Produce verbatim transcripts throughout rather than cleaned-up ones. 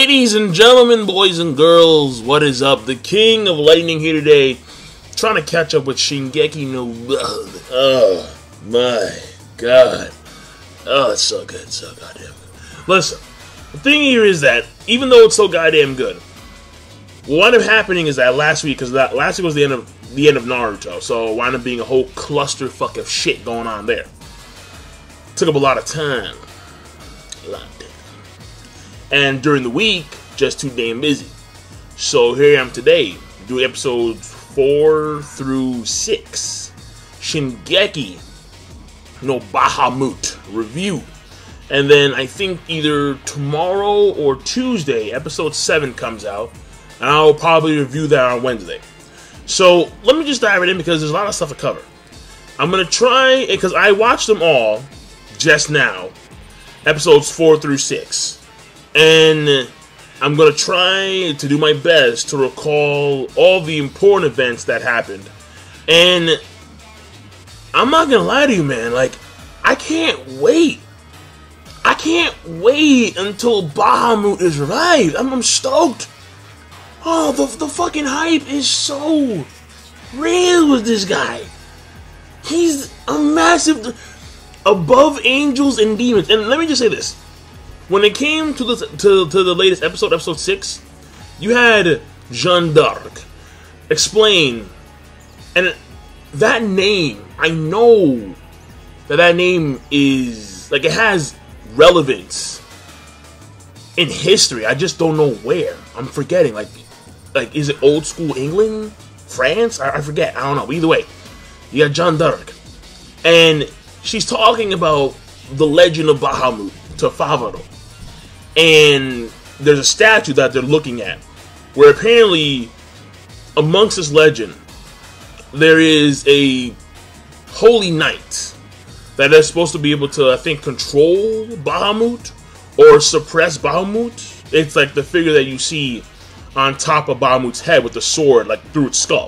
Ladies and gentlemen, boys and girls, what is up? The King of Lightning here today, trying to catch up with Shingeki no... Oh, my God. Oh, it's so good, so goddamn good. Listen, the thing here is that, even though it's so goddamn good, what wound up happening is that last week, because that last week was the end of the end of Naruto, so it wound up being a whole clusterfuck of shit going on there. Took up a lot of time. A lot of time. And during the week, just too damn busy. So here I am today, doing episodes four through six. Shingeki no Bahamut review. And then I think either tomorrow or Tuesday, episode seven comes out. And I'll probably review that on Wednesday. So let me just dive right in because there's a lot of stuff to cover. I'm going to try, because I watched them all just now, episodes four through six. And I'm going to try to do my best to recall all the important events that happened. And I'm not going to lie to you, man. Like, I can't wait. I can't wait until Bahamut is revived. I'm, I'm stoked. Oh, the, the fucking hype is so real with this guy. He's a massive... above angels and demons. And let me just say this. When it came to the, to, to the latest episode, episode six, you had Jeanne d'Arc explain, and that name, I know that that name is, like, it has relevance in history. I just don't know where. I'm forgetting. Like, like is it old school England? France? I, I forget. I don't know. Either way, you got Jeanne d'Arc. And she's talking about the legend of Bahamut to Favaro. And there's a statue that they're looking at, where apparently, amongst this legend, there is a holy knight that is supposed to be able to, I think, control Bahamut or suppress Bahamut. It's like the figure that you see on top of Bahamut's head with the sword, like through its skull.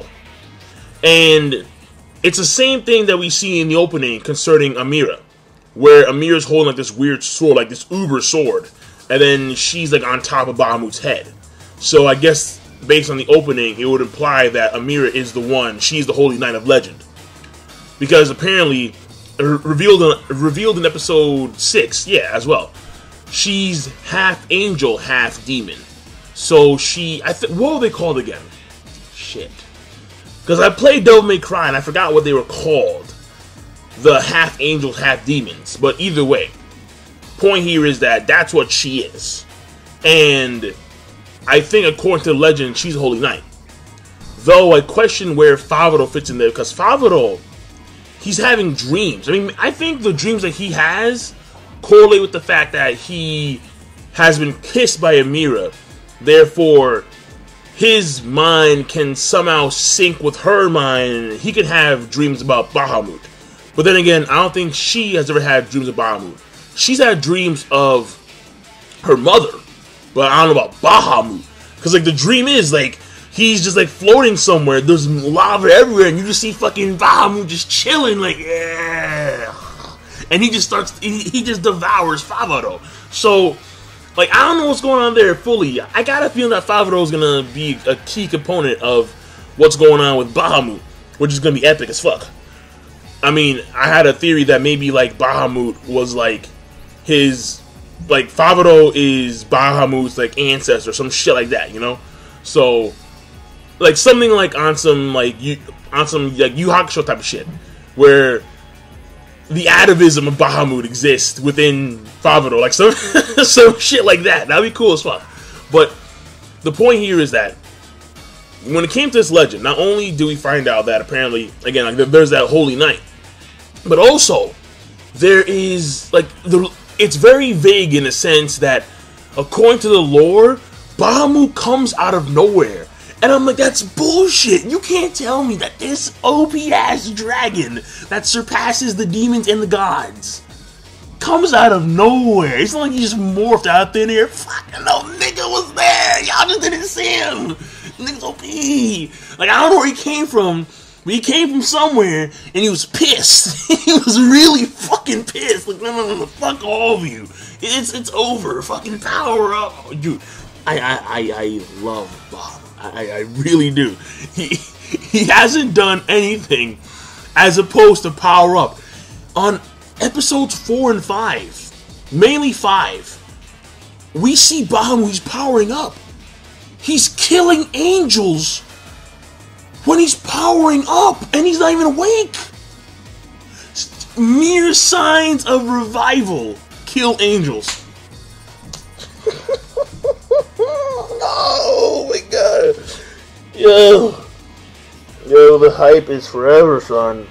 And it's the same thing that we see in the opening concerning Amira, where Amira's holding like this weird sword, like this uber sword, and then she's like on top of Bahamut's head. So I guess based on the opening, it would imply that Amira is the one, she's the Holy Knight of Legend. Because apparently, revealed in, revealed in episode six, yeah, as well, she's half angel, half demon. So she, I think, what were they called again? Shit. Because I played Devil May Cry and I forgot what they were called. The half angels, half demons. But either way, point here is that that's what she is. And I think according to the legend, she's a holy knight. Though I question where Favaro fits in there, because Favaro, he's having dreams. I mean, I think the dreams that he has correlate with the fact that he has been kissed by Amira. Therefore, his mind can somehow sync with her mind, and he can have dreams about Bahamut. But then again, I don't think she has ever had dreams of Bahamut. She's had dreams of her mother, but I don't know about Bahamut. Because, like, the dream is, like, he's just, like, floating somewhere, there's lava everywhere, and you just see fucking Bahamut just chilling, like, yeah. And he just starts, he, he just devours Favaro. So, like, I don't know what's going on there fully. I got a feeling that Favaro is going to be a key component of what's going on with Bahamut, which is going to be epic as fuck. I mean, I had a theory that maybe, like, Bahamut was, like, his, like, Favaro is Bahamut's, like, ancestor, some shit like that, you know? So, like, something, like, on some, like, you, on some, like, Yu Hakusho type of shit, where the atavism of Bahamut exists within Favaro, like, some, some shit like that. That'd be cool as fuck. But the point here is that when it came to this legend, not only do we find out that apparently, again, like, there's that holy knight, but also there is, like, the, it's very vague in a sense that, according to the lore, Bahamut comes out of nowhere. And I'm like, that's bullshit. You can't tell me that this O P-ass dragon that surpasses the demons and the gods comes out of nowhere. It's not like he just morphed out of thin air. Fucking no nigga was there. Y'all just didn't see him. Nigga's O P. Like, I don't know where he came from, but he came from somewhere, and he was pissed. He was really fucking pissed. Like, no, no, no, no, fuck all of you. It's, it's over. Fucking power up. Dude, I I, I, I love Bahamut. I, I really do. He he hasn't done anything as opposed to power up. On episodes four and five, mainly five, we see Bahamut, he's powering up. He's killing angels when he's powering up, and he's not even awake. Mere signs of revival. Kill angels. Oh my god. Yo. Yo, the hype is forever, son.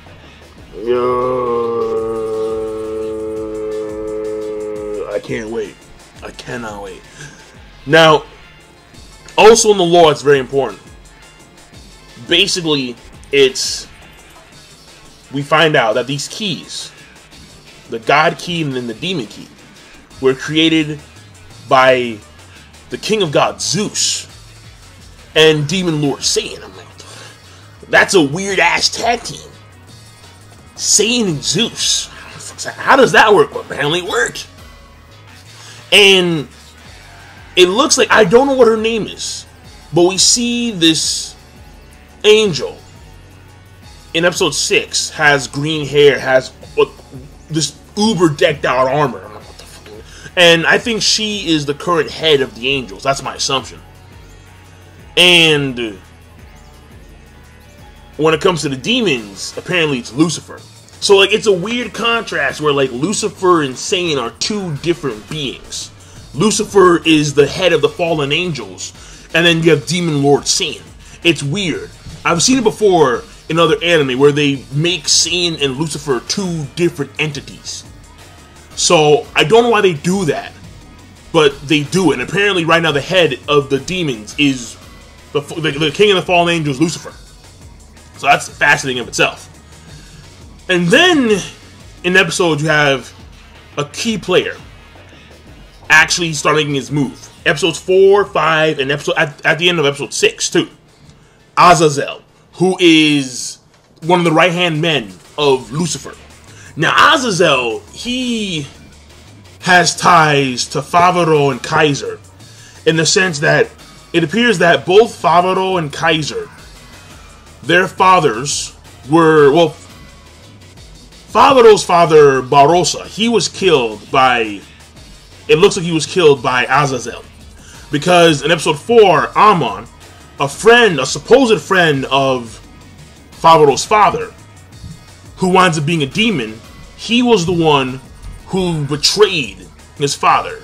Yo. I can't wait. I cannot wait. Now, also in the lore, it's very important. Basically, it's... we find out that these keys, the God key and then the demon key, were created by the king of gods, Zeus, and demon lord Satan. I'm like, that's a weird ass tag team. Satan and Zeus. How does that work? Well, apparently it worked. And it looks like, I don't know what her name is, but we see this angel in episode six, has green hair, has uh, this uber decked out armor. I'm like, what the fuck? And I think she is the current head of the angels. That's my assumption. And when it comes to the demons, apparently it's Lucifer. So like, it's a weird contrast where like Lucifer and Satan are two different beings. Lucifer is the head of the fallen angels, and then you have Demon Lord Satan. It's weird. I've seen it before in other anime where they make Satan and Lucifer two different entities. So I don't know why they do that, but they do it. And apparently right now the head of the demons is the, the, the king of the fallen angels, Lucifer. So that's fascinating of itself. And then in the episode you have a key player actually start making his move. Episodes four, five, and episode at, at the end of episode six too. Azazel, who is one of the right-hand men of Lucifer. Now, Azazel, he has ties to Favaro and Kaiser, in the sense that it appears that both Favaro and Kaiser, their fathers were, well, Favaro's father, Barossa, he was killed by, it looks like he was killed by Azazel. Because in episode four, Amon, a friend, a supposed friend of Favaro's father, who winds up being a demon, he was the one who betrayed his father.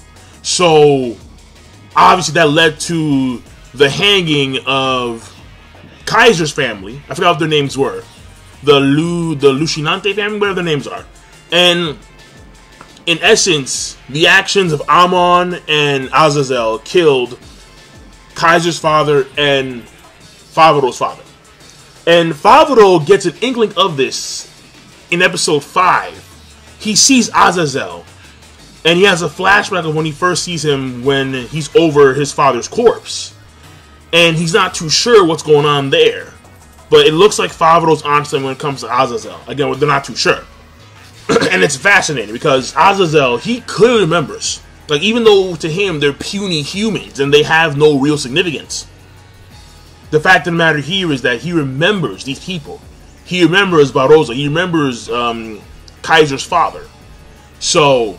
So, obviously that led to the hanging of Kaiser's family. I forgot what their names were. The Lu, the Lucinante family, whatever their names are. And in essence, the actions of Amon and Azazel killed Kaiser's father and Favaro's father. And Favaro gets an inkling of this in episode five. He sees Azazel, and he has a flashback of when he first sees him when he's over his father's corpse. And he's not too sure what's going on there. But it looks like Favaro's onto him when it comes to Azazel. Again, they're not too sure. And it's fascinating because Azazel, he clearly remembers. Like, even though to him they're puny humans and they have no real significance, the fact of the matter here is that he remembers these people. He remembers Barossa. He remembers um, Kaiser's father. So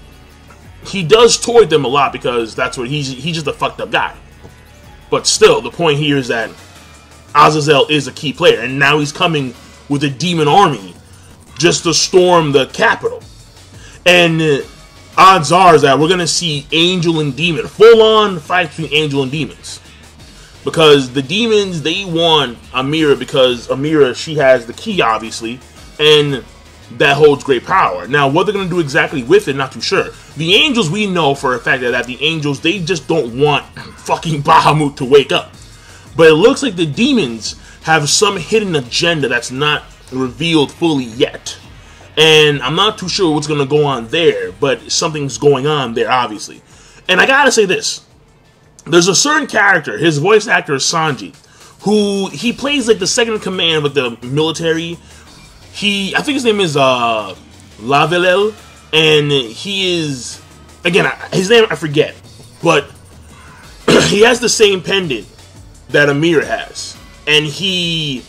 he does toy them a lot because that's what he's he's just a fucked up guy. But still, the point here is that Azazel is a key player, and now he's coming with a demon army just to storm the capital. And uh, odds are that we're going to see angel and demon, full-on fight between angel and demons. Because the demons, they want Amira because Amira, she has the key, obviously, and that holds great power. Now, what they're going to do exactly with it, not too sure. The angels, we know for a fact that, that the angels, they just don't want fucking Bahamut to wake up. But it looks like the demons have some hidden agenda that's not revealed fully yet. And I'm not too sure what's going to go on there, but something's going on there, obviously. And I gotta say this. There's a certain character, his voice actor is Sanji, who, he plays like the second in command with the military. He, I think his name is uh, Lavelel, and he is, again, his name I forget, but he has the same pendant that Ymir has, and he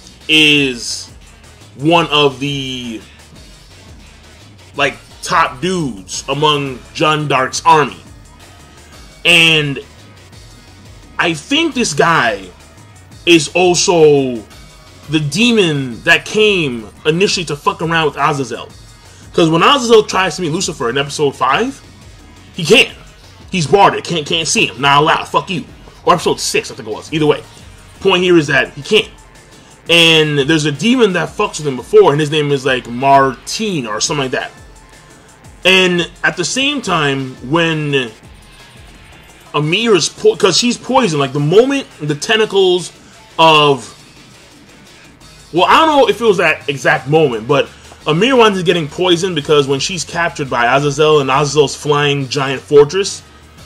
is one of the like top dudes among Jeanne d'Arc's army. And I think this guy is also the demon that came initially to fuck around with Azazel. Because when Azazel tries to meet Lucifer in episode five, he can't. He's guarded. Can't can't see him. Not allowed. Fuck you. Or episode six, I think it was. Either way. Point here is that he can't. And there's a demon that fucks with him before, and his name is like Martine or something like that. And at the same time, when Ymir is po- because she's poisoned, like the moment the tentacles of, well, I don't know if it was that exact moment, but Ymir winds up getting poisoned because when she's captured by Azazel and Azazel's flying giant fortress,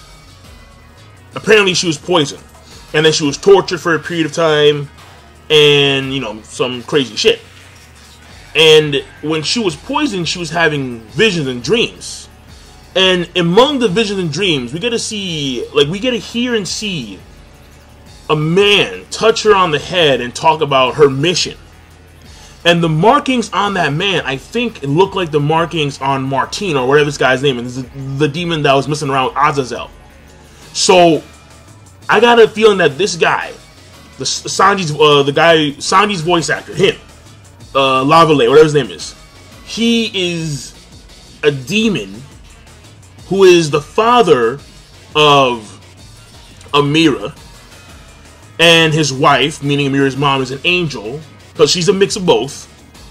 apparently she was poisoned. And then she was tortured for a period of time, and, you know, some crazy shit. And when she was poisoned, she was having visions and dreams. And among the visions and dreams, we get to see, like, we get to hear and see a man touch her on the head and talk about her mission. And the markings on that man, I think, look like the markings on Martine, or whatever this guy's name is, the, the demon that was messing around with Azazel. So I got a feeling that this guy, the Sanji's, uh, the guy, Sanji's voice actor, him, uh, Lavale, whatever his name is, he is a demon who is the father of Amira, and his wife, meaning Amira's mom, is an angel, because she's a mix of both.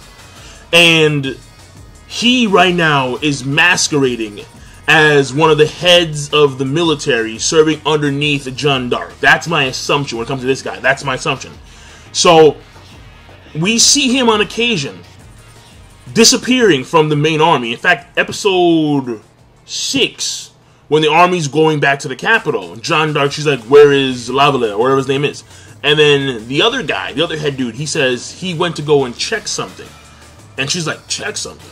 And he right now is masquerading as one of the heads of the military serving underneath Jeanne d'Arc. That's my assumption when it comes to this guy. That's my assumption. So we see him on occasion disappearing from the main army. In fact, episode six, when the army's going back to the capital, Jeanne d'Arc, she's like, where is Lavale, or whatever his name is? And then the other guy, the other head dude, he says he went to go and check something. And she's like, check something?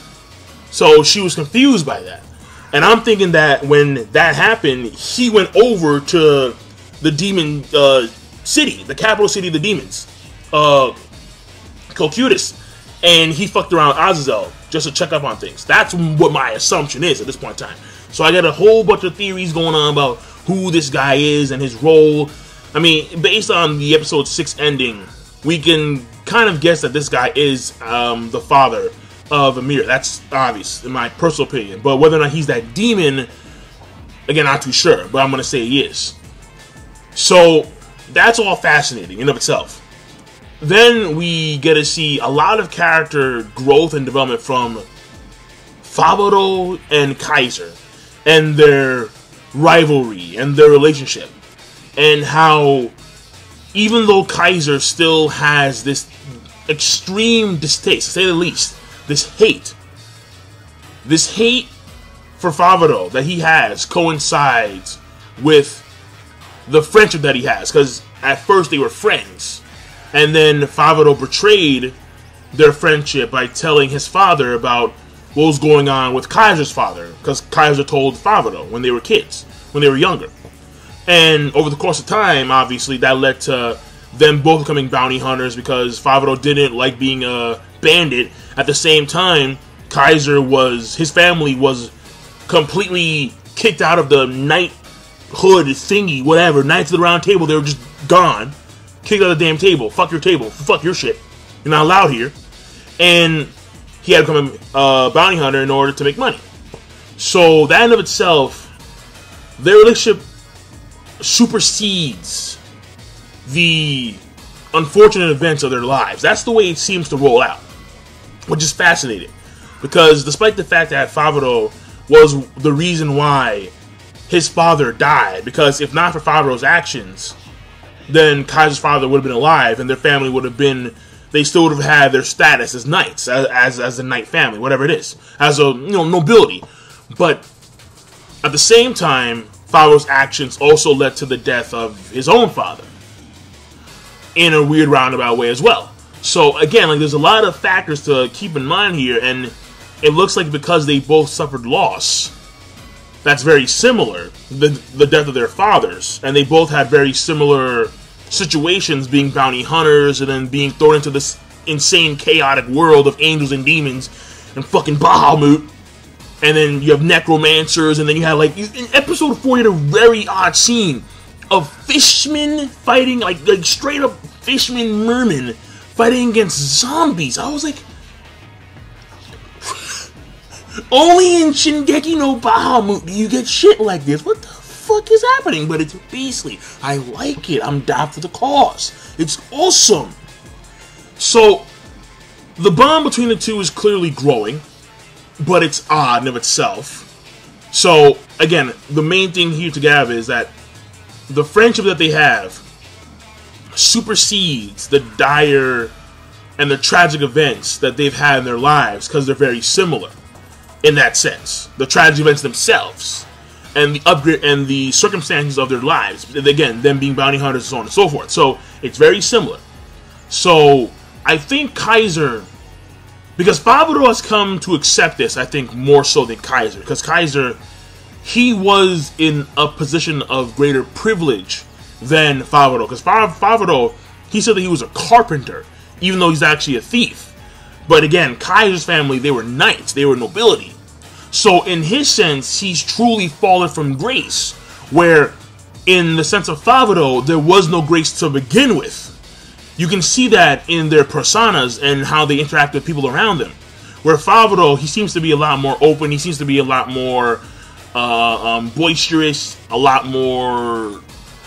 So she was confused by that. And I'm thinking that when that happened, he went over to the demon uh, city, the capital city of the demons, uh, Cocytus, and he fucked around with Azazel just to check up on things. That's what my assumption is at this point in time. So I got a whole bunch of theories going on about who this guy is and his role. I mean, based on the episode six ending, we can kind of guess that this guy is um, the father of Ymir. That's obvious, in my personal opinion. But whether or not he's that demon, again, not too sure. But I'm going to say he is. So that's all fascinating in of itself. Then we get to see a lot of character growth and development from Favaro and Kaiser, and their rivalry and their relationship, and how even though Kaiser still has this extreme distaste, to say the least, this hate, this hate for Favaro that he has coincides with the friendship that he has, because at first they were friends, and then Favaro betrayed their friendship by telling his father about what was going on with Kaiser's father, because Kaiser told Favaro when they were kids, when they were younger. And over the course of time, obviously, that led to them both becoming bounty hunters, because Favaro didn't like being a bandit. At the same time, Kaiser was, his family was completely kicked out of the knighthood thingy, whatever, Knights of the Round Table. They were just gone. Kicked out of the damn table. Fuck your table. Fuck your shit. You're not allowed here. And he had to become a uh, bounty hunter in order to make money. So that in of itself, their relationship supersedes the unfortunate events of their lives. That's the way it seems to roll out, which is fascinating, because despite the fact that Favaro was the reason why his father died, because if not for Favaro's actions, then Kaiser's father would have been alive, and their family would have been, they still would have had their status as knights, as as, as a knight family, whatever it is, as a, you know, nobility. But at the same time, Favaro's actions also led to the death of his own father, in a weird roundabout way as well. So again, like, there's a lot of factors to keep in mind here, and it looks like because they both suffered loss, that's very similar, the, the death of their fathers. And they both had very similar situations, being bounty hunters and then being thrown into this insane, chaotic world of angels and demons and fucking Bahamut. And then you have necromancers, and then you have, like, in episode four, you had a very odd scene of fishmen fighting, like, like straight up fishmen mermen fighting against zombies. I was like, only in Shingeki no Bahamut do you get shit like this. What the fuck is happening? But it's beastly. I like it. I'm down for the cause. It's awesome. So, the bond between the two is clearly growing, but it's odd in of itself. So, again, the main thing here to gather is that the friendship that they have supersedes the dire and the tragic events that they've had in their lives, because they're very similar in that sense. The tragic events themselves and the upgrade and the circumstances of their lives. And again, them being bounty hunters and so on and so forth. So, it's very similar. So, I think Kaiser, because Favaro has come to accept this, I think, more so than Kaiser. Because Kaiser, he was in a position of greater privilege than Favaro. Because Favaro, he said that he was a carpenter, even though he's actually a thief. But again, Kaiser's family, they were knights, they were nobility. So in his sense, he's truly fallen from grace. Where, in the sense of Favaro, there was no grace to begin with. You can see that in their personas and how they interact with people around them. Where Favaro, he seems to be a lot more open, he seems to be a lot more uh, um, boisterous, a lot more,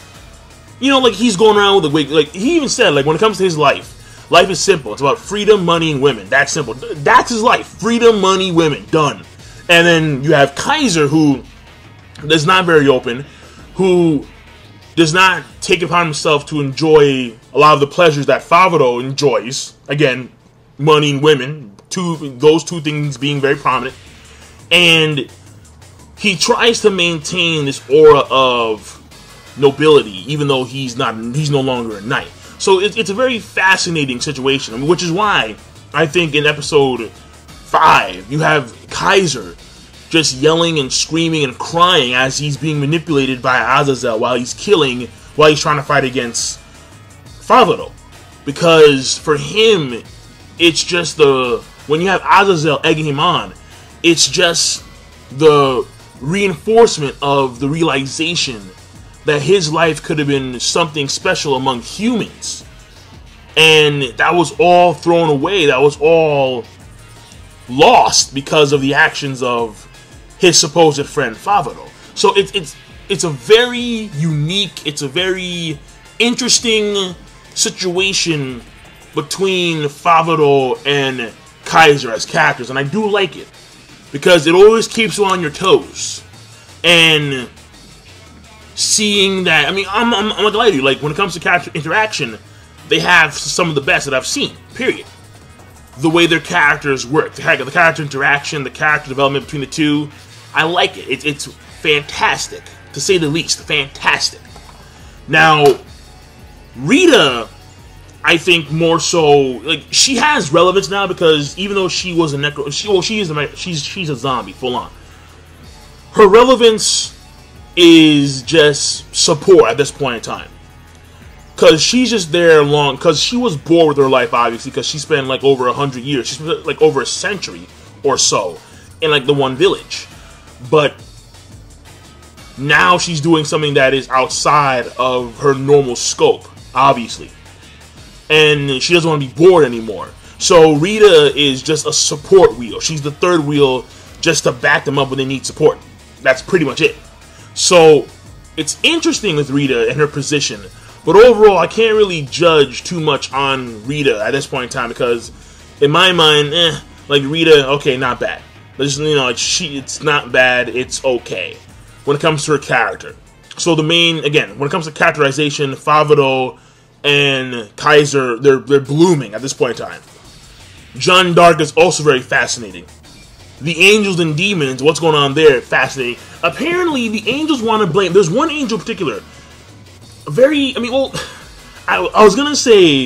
you know, like he's going around with a wig. Like, he even said, like, when it comes to his life, life is simple. It's about freedom, money, and women. That's simple. That's his life. Freedom, money, women. Done. And then you have Kaiser, who is not very open, who does not take it upon himself to enjoy a lot of the pleasures that Favaro enjoys. Again, money and women, two those two things being very prominent. And he tries to maintain this aura of nobility, even though he's not he's no longer a knight. So it, it's a very fascinating situation, I mean, which is why I think in episode five you have Kaiser just yelling and screaming and crying as he's being manipulated by Azazel while he's killing, while he's trying to fight against Favaro. Because for him, it's just the, when you have Azazel egging him on, it's just the reinforcement of the realization that his life could have been something special among humans. And that was all thrown away, that was all lost because of the actions of his supposed friend Favaro. So it's it's it's a very unique, it's a very interesting situation between Favaro and Kaiser as characters, and I do like it because it always keeps you on your toes. And seeing that, I mean, I'm I'm, I'm like I do. Like when it comes to character interaction, they have some of the best that I've seen. Period. The way their characters work, the character interaction, the character development between the two, I like it. It's, it's fantastic, to say the least. Fantastic. Now, Rita, I think more so, like, she has relevance now because even though she was a necro, she, well, she is a, she's she's a zombie, full on. Her relevance is just support at this point in time. Because she's just there long, because she was bored with her life, obviously, because she spent like over a hundred years, she spent like over a century or so in like the one village. But now she's doing something that is outside of her normal scope, obviously. And she doesn't want to be bored anymore. So Rita is just a support wheel. She's the third wheel just to back them up when they need support. That's pretty much it. So it's interesting with Rita and her position. But overall, I can't really judge too much on Rita at this point in time because, in my mind, eh, like Rita, okay, not bad. Just, you know, she, it's not bad, it's okay when it comes to her character. So the main, again, when it comes to characterization, Favaro and Kaiser, they're they're blooming at this point in time. Jeanne d'Arc is also very fascinating. The angels and demons, what's going on there, fascinating. Apparently, the angels want to blame. There's one angel in particular. Very, I mean, well, I, I was gonna say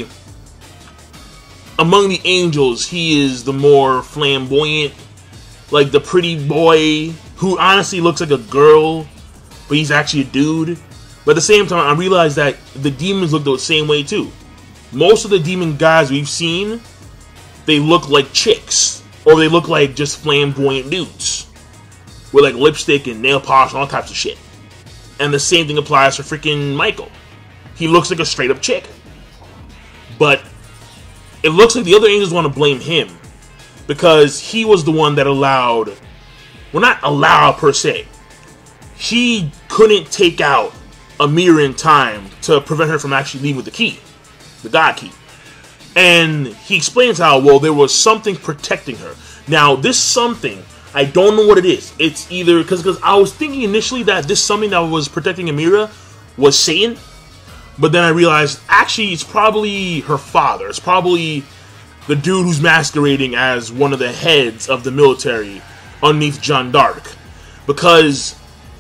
among the angels, he is the more flamboyant, like the pretty boy who honestly looks like a girl, but he's actually a dude. But at the same time, I realized that the demons look the same way too. Most of the demon guys we've seen, they look like chicks, or they look like just flamboyant dudes with like lipstick and nail polish and all types of shit. And the same thing applies for freaking Michael. He looks like a straight up chick. But it looks like the other angels want to blame him because he was the one that allowed, well, not allow per se. He couldn't take out Amira in time to prevent her from actually leaving with the key, the God key. And he explains how, well, there was something protecting her. Now, this something, I don't know what it is. It's either, because because I was thinking initially that this something that was protecting Amira was Satan. But then I realized, actually, it's probably her father. It's probably the dude who's masquerading as one of the heads of the military underneath Jeanne d'Arc. Because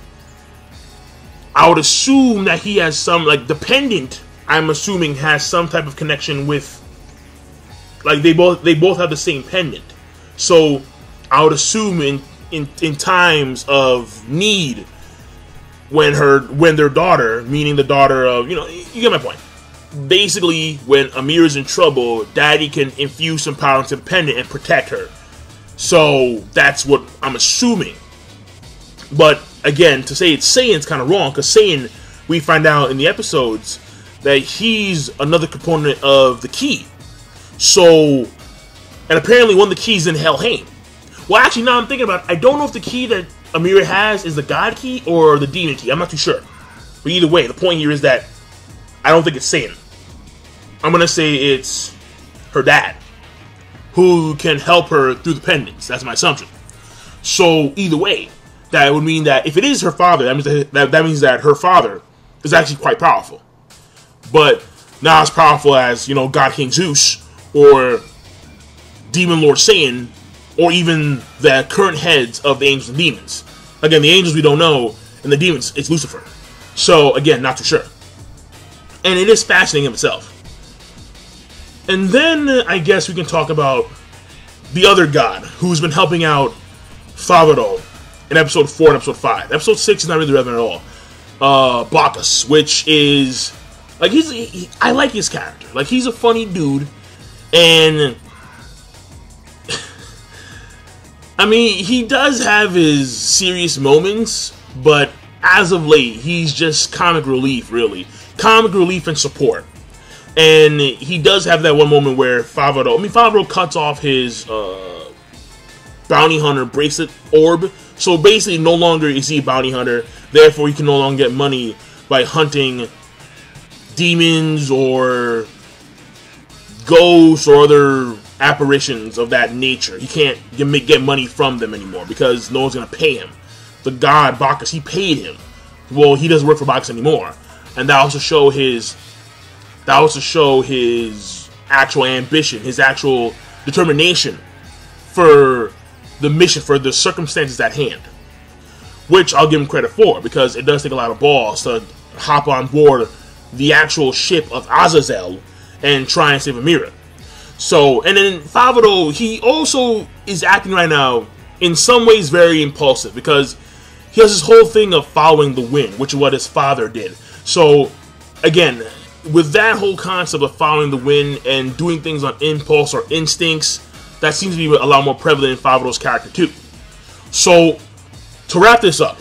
I would assume that he has some, like, dependent, I'm assuming, has some type of connection with, like, they both they both have the same pendant. So I would assume in, in, in times of need, when her, when their daughter, meaning the daughter of, you know, you get my point. Basically, when Amira's in trouble, Daddy can infuse some power into the pendant and protect her. So that's what I'm assuming. But again, to say it's Satan's kind of wrong, because Satan, we find out in the episodes that he's another component of the key. So, and apparently one of the keys in Helheim. Well, actually, now I'm thinking about it, I don't know if the key that Amira has is the God key or the demon key. I'm not too sure. But either way, the point here is that I don't think it's Satan. I'm going to say it's her dad, who can help her through the pendants. That's my assumption. So either way, that would mean that if it is her father, that means that, that, that means that her father is actually quite powerful. But not as powerful as, you know, God King Zeus or Demon Lord Satan, or even the current heads of the angels and demons. Again, the angels we don't know, and the demons, it's Lucifer. So, again, not too sure. And it is fascinating in itself. And then, I guess we can talk about the other god, who's been helping out Favaro in episode four and episode five. Episode six is not really relevant at all. Uh, Bacchus, which is, like, he's, he, I like his character. Like, he's a funny dude, and I mean, he does have his serious moments, but as of late, he's just comic relief, really. Comic relief and support. And he does have that one moment where Favaro, I mean, Favaro cuts off his uh, bounty hunter bracelet orb. So basically, no longer is he a bounty hunter. Therefore, he can no longer get money by hunting demons or ghosts or other apparitions of that nature. He can't get money from them anymore because no one's going to pay him. The god Bacchus, he paid him. Well, he doesn't work for Bacchus anymore. And that also show his that also show his actual ambition, his actual determination for the mission, for the circumstances at hand. Which I'll give him credit for, because it does take a lot of balls to hop on board the actual ship of Azazel and try and save Amira. So, and then Favaro, he also is acting right now in some ways very impulsive, because he has this whole thing of following the wind, which is what his father did. So, again, with that whole concept of following the wind and doing things on impulse or instincts, that seems to be a lot more prevalent in Favaro's character too. So, to wrap this up,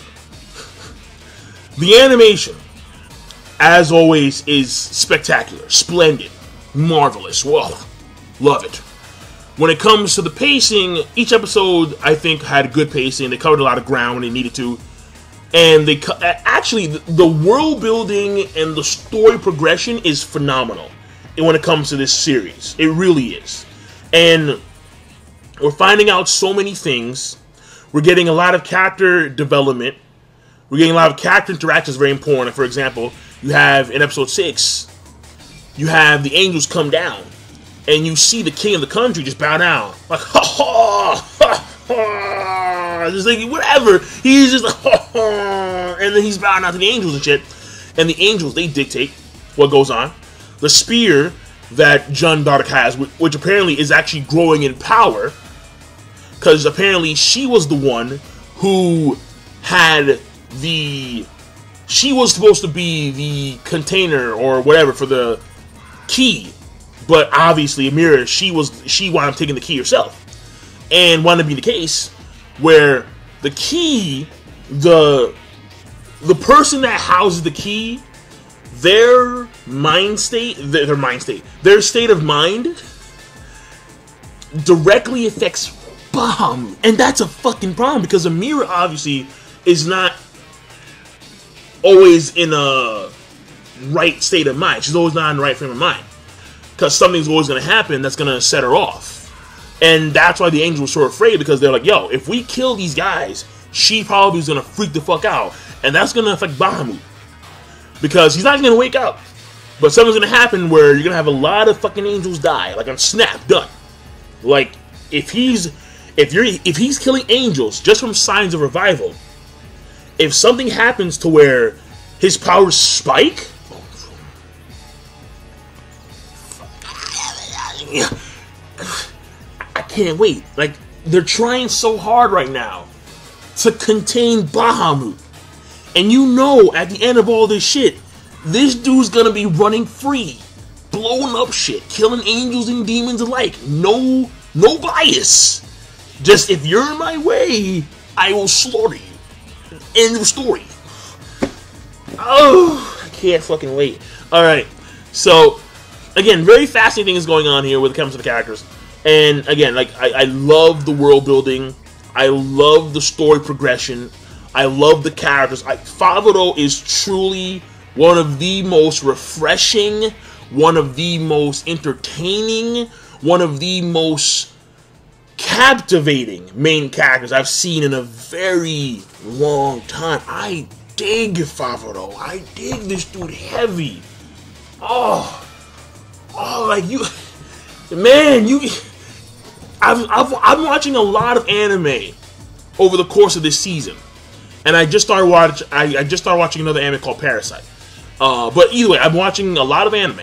the animation, as always, is spectacular, splendid, marvelous. Whoa. Love it. When it comes to the pacing, each episode, I think, had good pacing. They covered a lot of ground when they needed to. And they actually, the world building and the story progression is phenomenal when it comes to this series. It really is. And we're finding out so many things. We're getting a lot of character development. We're getting a lot of character interactions, very important. For example, you have, in episode six, you have the angels come down. And you see the king of the country just bow down. Like, ha ha, ha ha. Just like, whatever. He's just like, ha ha. And then he's bowing down to the angels and shit. And the angels, they dictate what goes on. The spear that Jeanne d'Arc has, which apparently is actually growing in power. Because apparently she was the one who had the... She was supposed to be the container or whatever for the key. But obviously, Amira, she was she wound up taking the key herself. And wound up being the case where the key, the the person that houses the key, their mind state, their, their mind state, their state of mind directly affects Bahamut. And that's a fucking problem because Amira obviously is not always in a right state of mind. She's always not in the right frame of mind. Because something's always going to happen that's going to set her off. And that's why the angels were so afraid, because they're like, yo, if we kill these guys, she probably is going to freak the fuck out. And that's going to affect Bahamut. Because he's not going to wake up. But something's going to happen where you're going to have a lot of fucking angels die. Like on snap, done. Like, if he's if you're if he's killing angels just from signs of revival, if something happens to where his powers spike, I can't wait. Like, they're trying so hard right now to contain Bahamut. And you know, at the end of all this shit, this dude's gonna be running free, blowing up shit, killing angels and demons alike. No, no bias. Just, if you're in my way, I will slaughter you. End of story. Oh, I can't fucking wait. Alright, so, again, very fascinating things going on here when it comes to the characters. And, again, like, I, I love the world building. I love the story progression. I love the characters. I, Favaro is truly one of the most refreshing, one of the most entertaining, one of the most captivating main characters I've seen in a very long time. I dig Favaro. I dig this dude heavy. Oh, oh, like you, man, you. I've, I've I'm watching a lot of anime over the course of this season, and I just started watch. I, I just started watching another anime called Parasite. Uh, but either way, I'm watching a lot of anime.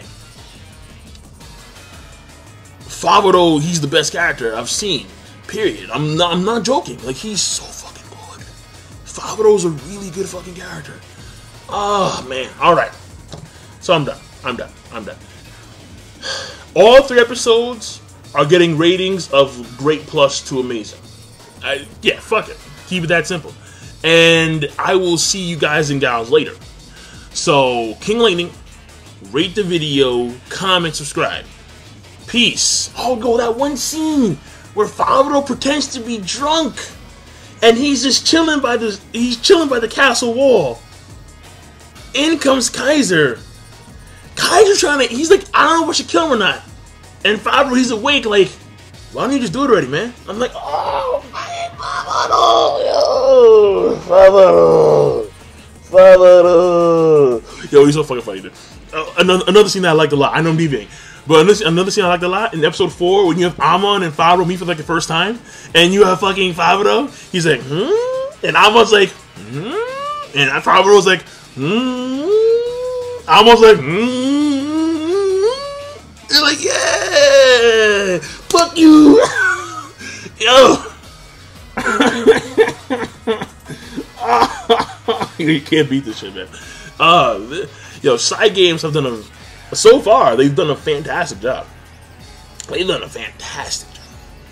Favaro, he's the best character I've seen. Period. I'm not. I'm not joking. Like, he's so fucking good. Favaro's a really good fucking character. Oh man. All right. So I'm done. I'm done. I'm done. All three episodes are getting ratings of great plus to amazing. I, yeah, fuck it. Keep it that simple. And I will see you guys and gals later. So, King Lightning, rate the video, comment, subscribe. Peace. Oh, go that one scene where Favaro pretends to be drunk, and he's just chilling by the he's chilling by the castle wall. In comes Kaiser. Kaiser's trying to. He's like, I don't know if I should kill him or not. And Favaro, he's awake, like, why don't you just do it already, man? I'm like, oh, Favaro, Favaro, Favaro. Yo, he's so fucking funny, dude. Uh, another, another scene that I liked a lot. I know I'm deviating. But another, another scene I liked a lot, in episode four, when you have Amon and Favaro meet for like the first time, and you have fucking Favaro, he's like, hmm? And Amon's like, hmm? And Favaro's like, hmm? Amon's like, hmm? They're like, yeah! Fuck you! Yo! You can't beat this shit, man. Uh, yo, side games have done a... So far, they've done a fantastic job. They've done a fantastic job.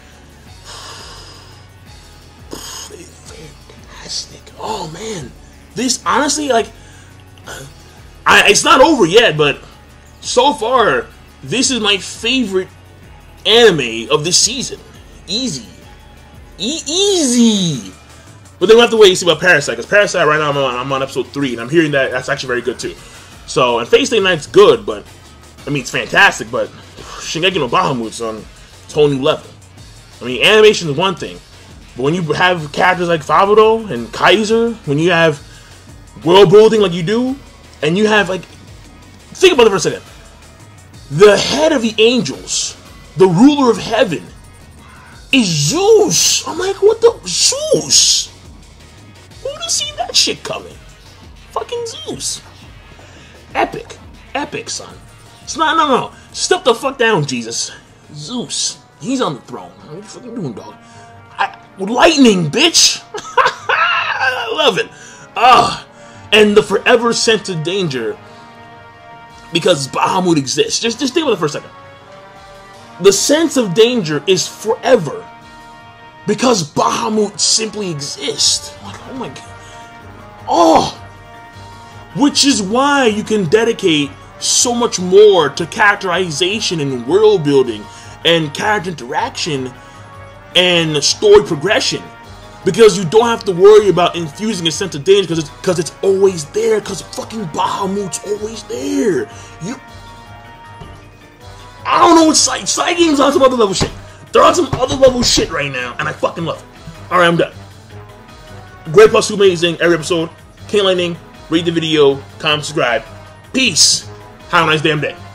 They're fantastic. Oh, man. This, honestly, like... I, it's not over yet, but... So far... This is my favorite anime of this season. Easy. E easy. But then we'll have to wait and see about Parasite. Because Parasite, right now, I'm on, I'm on episode three. And I'm hearing that that's actually very good, too. So, and Fate Stay Night's good, but... I mean, it's fantastic, but... Shingeki no Bahamut's on its whole new level. I mean, animation is one thing. But when you have characters like Favaro and Kaiser, when you have world building like you do, and you have, like... Think about it for a second. The head of the angels, the ruler of heaven, is Zeus. I'm like, what the? Zeus? Who would have seen that shit coming? Fucking Zeus. Epic. Epic, son. It's not, no, no. Step the fuck down, Jesus. Zeus. He's on the throne. What are you fucking doing, dog? I, lightning, bitch. I, I love it. Ah, and the forever sense of danger because Bahamut exists. Just, just think about it for a second. The sense of danger is forever because Bahamut simply exists. Like, oh my god. Oh! Which is why you can dedicate so much more to characterization and world building and character interaction and story progression. Because you don't have to worry about infusing a sense of danger because it's, cause it's always there. Because fucking Bahamut's always there. You... I don't know what Side Side Games on some other level shit. They're on some other level shit right now, and I fucking love it. Alright, I'm done. Great plus two amazing every episode. King Lightning, rate the video, comment, subscribe. Peace. Have a nice damn day.